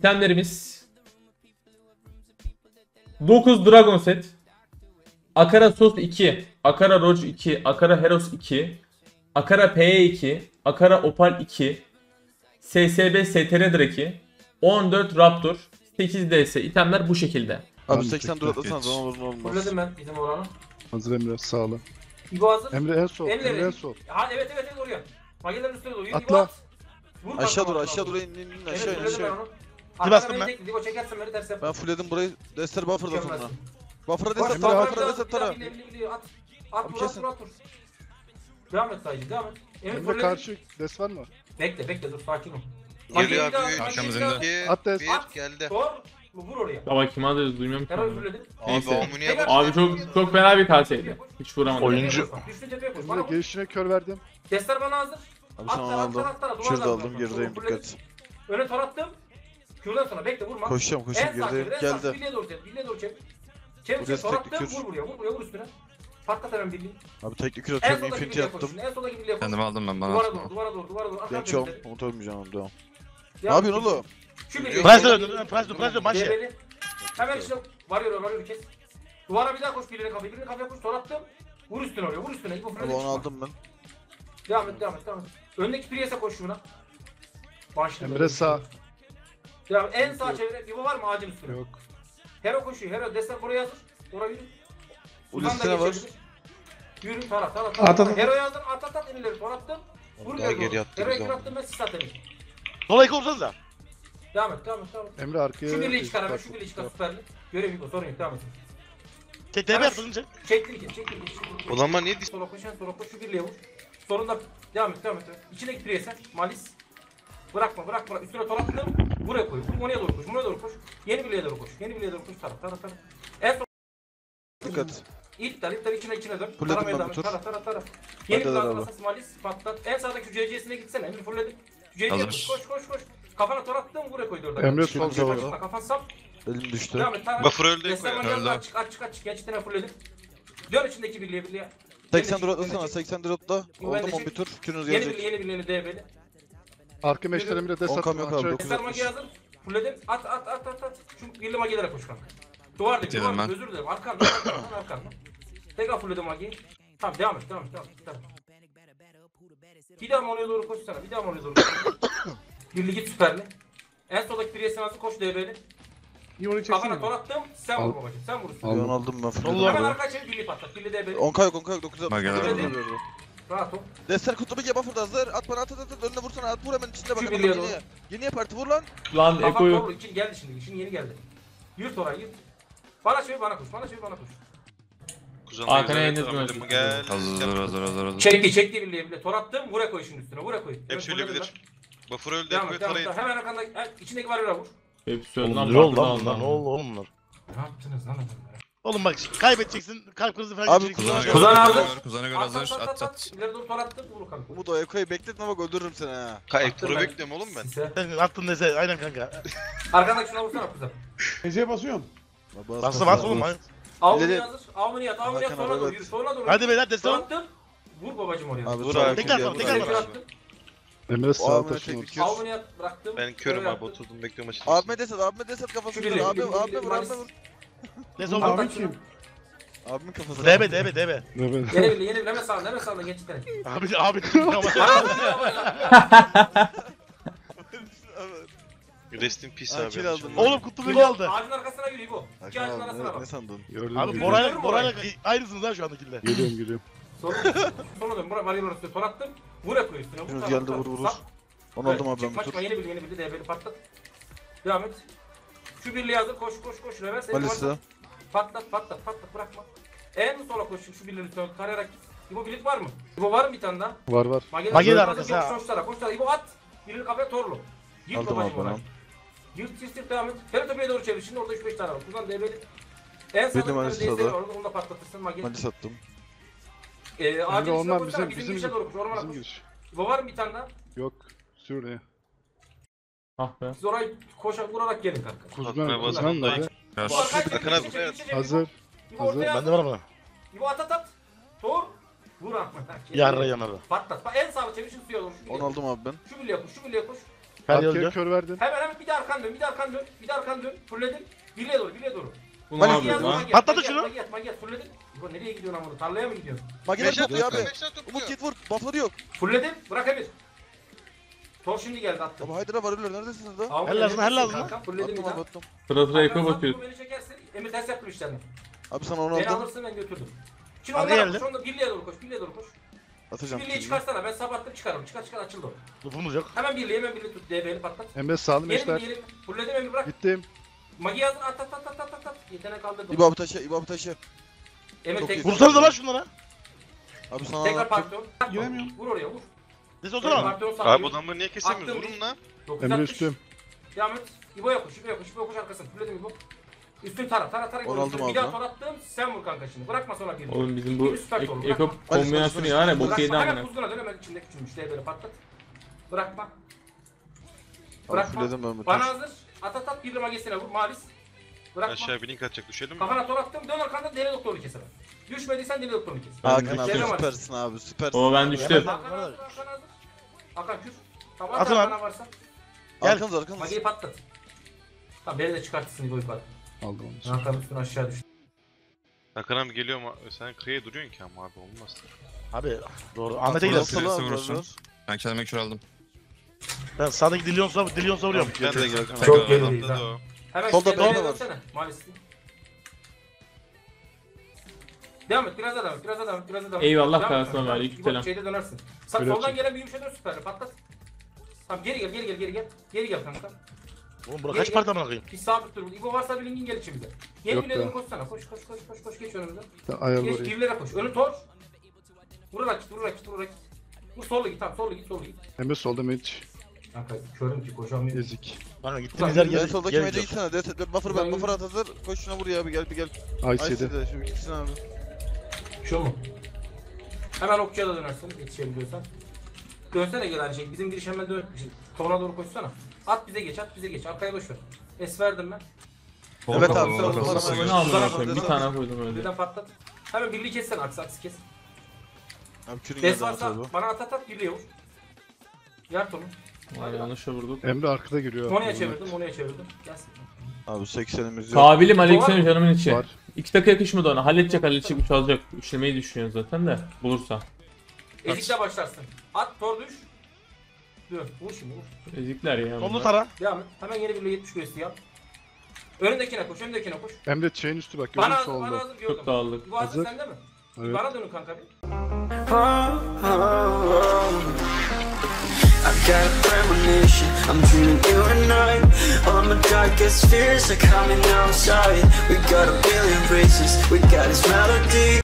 İtemlerimiz 9 Dragon Set, Akara Sos 2, Akara Roach 2, Akara Heros 2, Akara PE2, Akara Opal 2, SSB STR Draki, 14 Raptor, 8 DS. İtemler bu şekilde. Abi Tamam, 80 dur atlasan geç. zaman olur mu olmaz. Fırladım ben bizim oranı. Hazır Emre sağ olun. İbo hazır. Emre en sol. Elleri. Emre en sol. Ha evet evet evet oraya. Magelerin üstüne doğru. Yürü, Atla. İbo at. Vur Aşağı kanka, dur atla, aşağı vur. dur in Evet aşağı in fırladım ben aşağı. onu. bastım Arkadan ben. beni tek. İbo çekersin beni ters yap. Ben fullledim burayı. Dester buffer'da sonra. Mükemmelsin. Buffer'a Koş, destek Emre, tara at. buffer'a destek tara. Bili, at. At Abi vur kesin. at vur. Devam et sadece devam et. Emre Emre fırladı. karşı des var mı? Bekle dur sakin ol. Geliyor Mageleyi abi. de al, Arkamızın mageleyi de al. da. At des. At. Geldi. Sor. Vur oraya. Ama kim adı duymuyorum ki. Hemen onu. fırladı. Abi Neyse. Omni'ye bak. Abi çok fena bir kalseydi. Hiç vuramadım. Oyuncu- Düştü tepeye koş. Emre Bana koş. gelişine kör verdim. Destler bana hazır. Abi sana Atla, aldım. atla, atla, Şurada duvardan aldım vur. gerideyim Fırladı. dikkat. Öne tor attım. Kürdan sonra bekle vurma. Koşacağım En koşacağım sağ gerideyim çevir, en sağ geldi. birliğe doğru çevir, birliğe doğru çevir. Çevir, Burası tor attım, teknik kür. vur üstüne. Patlat hemen birliği. Abi teknik kür En atıyorum soldaki infinity birliğe koş, attım. şimdi, en soldaki birliğe koş. Kendimi aldım ben bana. Duvara atma. doğru, duvara doğru. Ben Arkadan çoğum. dönüyorum. Umut ölmeyeceğim oğlum devam. Ne Devam yapıyorsun et. oğlum? Şu birliğe. Price'ı öldürdüm. Price'ı maç ya. Develi. Hemen işte varıyor kes. Duvara bir daha koş, birliğe kafaya koş, tor attım. Vur üstüne oraya, vur üstüne. İbo Abi fırladı, onu çıkma. aldım ben. Devam et. Öndeki Priest'e koş şuna. Başla. Emre sağ. Devam, en sağ çevire. İbo var mı ağacın üstüne? Yok. Hero koşuyor. Hero destek buraya hazır. Oraya yürü. Buradan da Ultisine var. geçebilir. Yürü tara. At. Hero'yu hazır. At inileri. Tor attım. Vur Daha geri geri doğru. attı Hero'yu biz kür ama. attım ben siz atayım. Sola iki olsanız da. Devam et. Emre arkaya. Şu birliği çıkar hemen. Şu birliği çıkar süperli. Görev yok. Sorun yok. Devam et. TB yaptın sen. Çektim. Ulan ama niye Sola koş. Şu birliğe vur. Sonunda devam et. İçine Priest'e. Malis. Bırakma. Üstüne tor attım. Buraya koy. Oraya doğru koş. Yeni birliğe doğru koş. Tara. En son Dikkat. İlk dar içine dön. Fulledim Taramaya ben devam bu et. tur. Tara. Yeni bir Hadi lazım abi. asas malis patlat. En sağdaki şu CC'sine gitsene. Emir fulledim. Şu CC'ye Hazır. koş. Kafana tor attım buraya koydu orada. Emre sol Kafan tarafa. çıkma, kafan sap. Elim düştü. Devam et. Tara. Buffer öldü. Destek Öldü. makineleri aç. Gençliğine fulledim. Dön içindeki birliğe. 80 dur atlasana 80 dur atla. Bu ben de Oldum 10 çek. bir tur. Kürünüz Yeni gelecek. birliğini DB'li. Arka meşler Emre des 10 at. kamyon kaldı. Açık. Destek magi hazır. Fulledim. At. Şu birli magilere koş kanka. Duvar değil. Dedim ben. Özür dilerim. Arkandan. Tekrar fulledim magiyi. Tamam devam et. Bir daha oraya doğru koşsana. Birli git süperli. En soldaki Priest'in hazır koş DB'li. Kafana tor attım. Sen vur babacım. Sen vurursun. Onu aldım ben. Sollu Hemen abi. arkaya çevir birliği patlat. Birli DB'li. 10 yok 9 Mageler atla. aldım. Rahat ol. Dester kutu bir buffer'da hazır. At bana at. Önüne vursana at. Vur hemen içinde bak. Şu Hemen biliyor yeniye. Yeniye parti vur lan. Lan Kafan Eko'yu doğru. İçin geldi şimdi. İçin yeni geldi. Yırt orayı yırt. Bana çevir bana koş. Kuzen Arkana Bey'e henüz tamam, mi? Gel. Hazır. Çekti birliğe. Tor attım. Buraya koy şimdi üstüne. Buraya koy. Hep söyleyebilir. Buffer öldü. Devam Hep et. tarayın. Hemen arkanda. İçindeki var vur. hepsi Oğlum önden ne oldu farklı lan bunlar? aldı. Ne oldu oğlum bunlar? Ne yaptınız lan adamlara? Oğlum bak kaybedeceksin. Kalp krizi falan Abi, geçireceksin. Kuzana Kuzan göre aldı. hazır. Kuzana göre hazır. At. İleri doğru tor attım. Vur kanka. Umut o Eko'yu bekletme bak öldürürüm seni ha. Kayıp Attım turu ben. bekliyorum oğlum ben. Sise. Sen attın dese aynen kanka. Arkandaki şuna vursana kızım. Ece'ye basıyorum. Bas oğlum. Avni İleri- hazır. Avni yat. Hakan Sonra abi, doğru. evet. Yürü. Sonra doğru. Hadi beyler Tor destek ol. attım. Vur babacım oraya. Abi Vur sağ abi. Tekrar ol, sal, vur tekrar abi. sal. Tekrar attım. Emre O sağ Ahmet'e taşın. teknik kür. Avni yat bıraktım. Ben körüm Oraya abi attım. oturdum bekliyorum maçı. Abime desat Şu kafasını birliği, vur. Abi birliği, vur birliği, abi vur. Destek ol. Abi kim? Abimin kafasını. DB. Evet. Yeni birliği. Hemen sağla gençlikler. Abi. Rest in peace Ha, abi. kill aldım. Oğlum kutu İbo, beni aldı. ağacın arkasına yürü İbo. İki ağacın arasına Ne bak. sandın? Gördüm. Abi Geliyorum. Bora'yla aynısınız ha şu andakinde. Geliyorum. Sonra dön. Buraya varıyor orası. Tor attım. Buraya koy üstüne. Kürünüz Vur, geldi sağ, vur. sağ. Onu aldım abi ben Çık, bir tur. maçma, yeni bir DB'li patlat. Devam et. Şu birliği hazır. Koş. Reverse. Malisi. Patlat. Bırakma. En sola koş. Şu birliğini tarayarak git. İbo birlik var mı? İbo var mı bir tane daha? Var. Magel arkası ha. Koş. İbo at. Birliğini kafaya torlu. Yırt Aldım babacım abi ona. onu. Yırt devam et. Her tepeye doğru çevir. Şimdi orada 3-5 tane var. Buradan DB'li. En Bildim sağda bir Malisi tane DS'li sağda. var. Onu da patlatırsın. Magel. Malisi attım. Emre Acil içine onlar koşsana. bizim Bizim girişe doğru koş. Ormana bizim koş. giriş. İbo var mı bir tane daha? Yok. Sür oraya. Ah be. Siz orayı vurarak gelin kanka. Kuzman basın. nerede? Bu arkaya çevir, Akın abi. içe çevir, içe çevir. Hazır. İbo ortaya Bende var mı? İbo at. Tor. Vur Ahmet. Yarra yanadı. Patlat. En sağa çevir şimdi suya doğru. Onu aldım abi ben. Şu birliğe koş. Ferdi Arkaya öldü. kör verdin. Hemen bir de arkan dön, bir de arkan dön, bir de arkan dön. Fulledin. Birliğe doğru, birliğe doğru. Bu ne Magi yapıyor yazma, lan? magi Patladı magi şunu. Magi fulledin. Bu nereye gidiyorsun amına? Tarlaya mı gidiyorsun? Magiler Meşat topluyor abi. Meşat Umut topluyor. git vur. Buff'ları yok. Fulledin. Bırak Emir. Tor şimdi geldi attım. Ama Hydra var ölüler. Neredesiniz da? Abi, Hell lazım, hell lazım. kanka, Fulledin bir Attım daha. abi attım. Sıra sıra eko Kanka, bakıyoruz. bu beni çekersin. Emir ters yaptı işlerini. Abi sana onu Beni aldım. alırsın ben götürdüm. Şimdi Abi onlara geldi. koş, onda birliğe doğru koş, birliğe doğru koş. Atacağım. Birliği şimdi. çıkarsana, ben sabahtım çıkarım. Çıkar açıldı o. Lupumuz yok. Hemen birliği tut, DB'li patlat. Emre sağlı Yeni meşler. birliği, fulledim Emir bırak. Gittim. Magi yazın, at. Yetenek kaldırdım. İbo abi taşı. İbo abi taşı. Emir Çok tek. iyi. Vursanıza lan şunlara. Abi sana Tekrar attım. parton. Giremiyorum. Vur oraya vur. Neyse Tekrar otur lan. parton sağ. Abi bu adamları niye kesemiyoruz? Attım. Vurun lan. Emre üstüm. Devam et. İbo'ya koş, İbo'ya koş arkasını. Fulledim İbo. Üstün tara. Onu aldım Bir abi daha lan. tor attım, sen vur kanka şimdi. Bırakma sonra birliği. Oğlum bizim bu eko Hadi, kombinasyonu ya ne bok yedi Bırakma, hemen amına. kuzguna dön, hemen içinde küçülmüş. DB'li patlat. Bırakma. Abi Bırakma. fulledim ben bu Bana taşı. hazır. At bir magesine vur. Malis. Bırakma. Aşağı bir link atacak düşelim mi? Kafana tor attım. Dön arkanda deli doktorunu kes hemen. Düşmediysen deli doktorunu kes. Hakan abi Devam et. süpersin abi süpersin. O ben düştüm. Hakan hazır. Hakan kür. Tamam Atın at lan. bana varsa. Gel. Arkanız. Mageyi patlat. Tamam beni de çıkartırsın İbo yukarı. Aldım onu. Hakan üstüne aşağı düştü. Hakan abi geliyor ama sen kreye duruyorsun ki ama abi olmaz. Abi doğru. Ahmet'e gidelim. Nasıl abi vurursun. brother? Ben kendime kür aldım. Ben sağdaki Dilyons'a vuruyorum. Ben de geldim. Çok Hakan gerideyiz adamda ha. da o. Hemen Solda işte bende var. dönsene. Maalesef. Devam et, biraz daha devam et. Eyvallah Devam et, Kasım devam et. abi, İbo, aleykümselam. Şeyde dönersin. Böyle Soldan yapacağım. gelen bir yumuşa dön süperle patlat. Tamam geri gel. Geri gel kanka. Oğlum bura kaç parti amına koyayım? Bir sabit dur. İbo varsa bir linkin gel içimize. Yeni Yok bir be. dedim koşsana. Koş geç önümüze. Ayarlı Geç orayı. girlere koş. Önü tor. Vurarak git. Vur sollu git tamam sollu git. Emre solda mage. Kanka körüm ki koşamıyorum. Ezik. Bana gittiğimiz yer En geri soldaki geri mece gidiyor. gitsene. Buffer at hazır. Koş şuna vur ya bir gel. Ice yedi. Ice'de şu gitsin abi. Şu mu? Hemen okçuya da dönersin yetişebiliyorsan. Dönsene gel aynı şey. Bizim giriş hemen dön. Tona doğru koşsana. At bize geç. Arkaya boş ver. Es verdim ben. Evet abi. Allah Sonra Allah. sonra Ne sonra amına sonra koyayım bir sonra. tane koydum öyle. Birden patlat. Hemen birliği kessen aksı kes. Abi kürün Des geldi varsa abi. bana at birliğe vur. Yar tonu. Vay, yanlışa vurduk. Emre arkada giriyor. Mono'ya çevirdim. Gelsin. Abi 80'imiz yok. Kabilim aleykümselam canımın içi. Var. 2 dakika yakışmadı ona. Halledecek uç alacak. Üçlemeyi düşünüyor zaten de bulursa. Ezikle başlarsın. At tor düş. Dön. Vur şimdi vur. Ezikler ya. Sollu bunlar. tara. Devam et. Hemen yeni birliğe 70 kulesi yap. Önündekine koş. Emre chain üstü bak Bana gördün hazır, solda. gördüm. Çok dağıldık. Bu hazır Hazır. sende mi? Evet. Bana dönün kanka bir. I got a premonition, I'm dreaming you and I. All my darkest fears are coming outside. We got a billion races, we got this melody.